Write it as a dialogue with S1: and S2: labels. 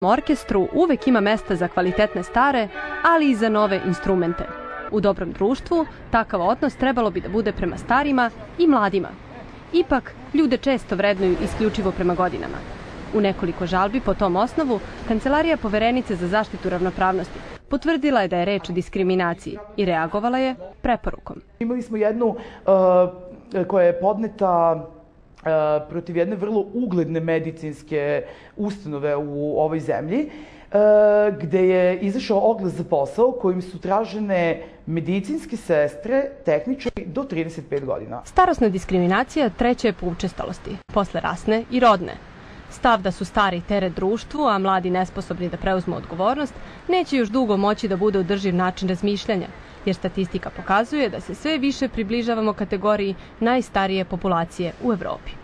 S1: orkestru uvek ima mesta za kvalitetne stare, ali i za nove instrumente. U dobrom društvu takav odnos trebalo bi da bude prema starima i mladima. Ipak, ljude često vrednuju isključivo prema godinama. U nekoliko žalbi po tom osnovu, Kancelarija Poverenice za zaštitu ravnopravnosti potvrdila je da je reč o diskriminaciji i reagovala je preporukom.
S2: Imali smo jednu koja je podneta protiv jedne vrlo ugledne medicinske ustanove u ovoj zemlji, gde je izašao oglas za posao kojim su tražene medicinske sestre, tehničari do 35 godina.
S1: Starosna diskriminacija treća je po učestalosti, posle rasne i rodne. Stav da su stari teret društvu, a mladi nesposobni da preuzmu odgovornost, neće još dugo moći da bude održiv način razmišljanja, jer statistika pokazuje da se sve više približavamo kategoriji najstarije populacije u Evropi.